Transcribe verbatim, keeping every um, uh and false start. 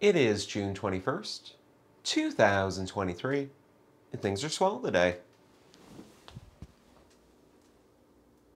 It is June twenty-first, two thousand twenty-three, and things are swell today.